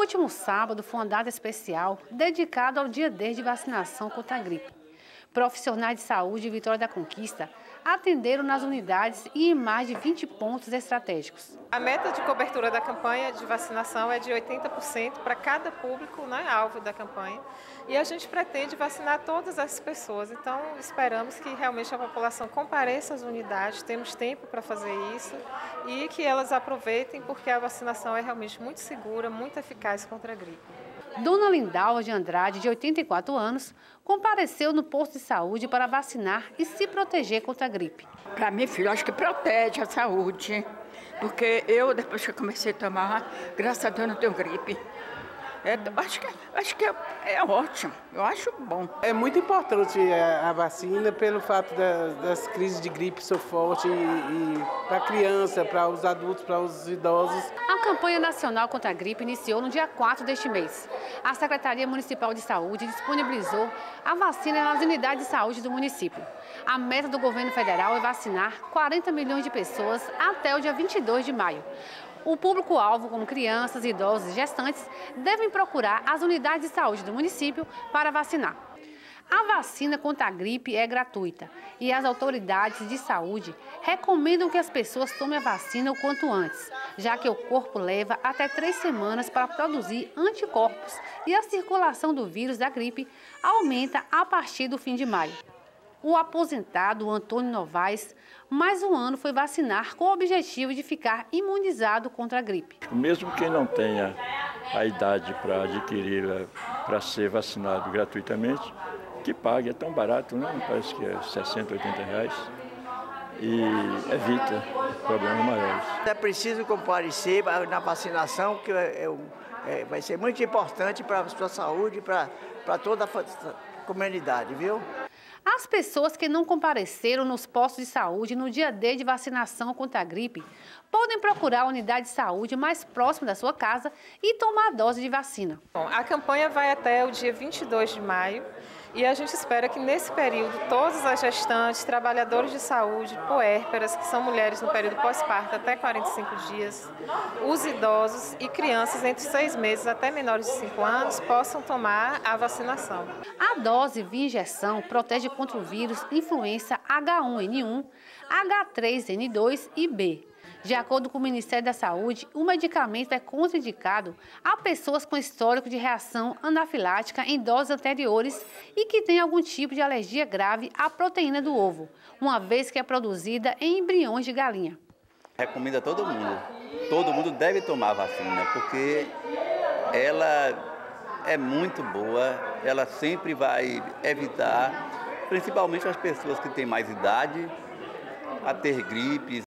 último sábado foi uma data especial dedicada ao Dia D de vacinação contra a gripe. Profissionais de saúde de Vitória da Conquista atenderam nas unidades e em mais de 20 pontos estratégicos. A meta de cobertura da campanha de vacinação é de 80% para cada público, né, alvo da campanha. E a gente pretende vacinar todas as pessoas. Então, esperamos que realmente a população compareça às unidades, temos tempo para fazer isso e que elas aproveitem, porque a vacinação é realmente muito segura, muito eficaz contra a gripe. Dona Lindalva de Andrade, de 84 anos, compareceu no posto de saúde para vacinar e se proteger contra a gripe. Para mim, filho, acho que protege a saúde, porque eu, depois que eu comecei a tomar, graças a Deus não tenho gripe. Acho que é ótimo, eu acho bom. É muito importante a vacina pelo fato das crises de gripe ser forte e para a criança, para os adultos, para os idosos. A campanha nacional contra a gripe iniciou no dia 4 deste mês. A Secretaria Municipal de Saúde disponibilizou a vacina nas unidades de saúde do município. A meta do governo federal é vacinar 40 milhões de pessoas até o dia 22 de maio. O público-alvo, como crianças, idosos e gestantes, devem procurar as unidades de saúde do município para vacinar. A vacina contra a gripe é gratuita e as autoridades de saúde recomendam que as pessoas tomem a vacina o quanto antes, já que o corpo leva até 3 semanas para produzir anticorpos e a circulação do vírus da gripe aumenta a partir do fim de maio. O aposentado Antônio Novaes, mais um ano foi vacinar com o objetivo de ficar imunizado contra a gripe. Mesmo quem não tenha a idade para adquiri-la, para ser vacinado gratuitamente, que pague, é tão barato, né? Parece que é 60, 80 reais e evita problemas maiores. É preciso comparecer na vacinação, que vai ser muito importante para a sua saúde e para toda a comunidade, viu? As pessoas que não compareceram nos postos de saúde no dia D de vacinação contra a gripe podem procurar a unidade de saúde mais próxima da sua casa e tomar a dose de vacina. Bom, a campanha vai até o dia 22 de maio e a gente espera que nesse período todas as gestantes, trabalhadores de saúde, puérperas, que são mulheres no período pós-parto até 45 dias, os idosos e crianças entre 6 meses até menores de 5 anos possam tomar a vacinação. A dose via injeção protege contra o vírus influenza H1N1, H3N2 e B. De acordo com o Ministério da Saúde, o medicamento é contraindicado a pessoas com histórico de reação anafilática em doses anteriores e que têm algum tipo de alergia grave à proteína do ovo, uma vez que é produzida em embriões de galinha. Recomendo a todo mundo deve tomar a vacina, porque ela é muito boa, ela sempre vai evitar, principalmente as pessoas que têm mais idade, a ter gripes.